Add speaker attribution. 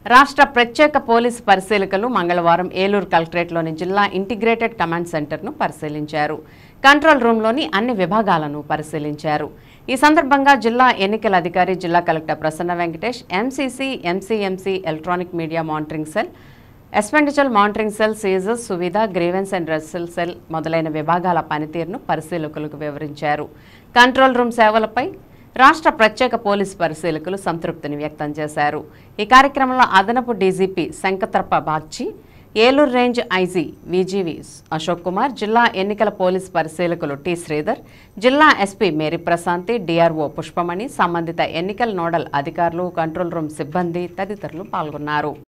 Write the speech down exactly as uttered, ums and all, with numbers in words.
Speaker 1: రాష్ట్ర ప్రత్యేక పోలీసు పరిశీలకులు మంగళవారం ఏలూరు కలెక్టరేట్లోని జిల్లా ఇంటిగ్రేటెడ్ కమాండ్ సెంటర్ను పరిశీలించారు. కంట్రోల్ రూమ్లోని అన్ని విభాగాలను పరిశీలించారు. ఈ సందర్భంగా జిల్లా ఎన్నికల అధికారి జిల్లా collector Prasanna Venkatesh, MCC, MCMC, electronic media monitoring cell, expenditure monitoring cell, seizures, Suvidha, grievance and redressal cell మొదలైన విభాగాల పనితీరును పరిశీలకులకు వివరించారు. కంట్రోల్ రూమ్ సేవలపై రాష్ట్ర ప్రత్యేక పోలీసు పరిశీలకులు సంతృప్తిని వ్యక్తం చేశారు. ఈ కార్యక్రమంలో అదనపు DGP Shankhabrata Bagchi, Eluru range IG VGV Ashok Kumar, జిల్లా ఎన్నికల పోలీసు పరిశీలకులు టి శ్రీధర్, జిల్లా SP Mary Prashanthi, DRO Pushpamani, సంబంధిత ఎన్నికల నోడల్ అధికారులు, కంట్రోల్ రూమ్ సిబ్బంది తదితరులు పాల్గొన్నారు.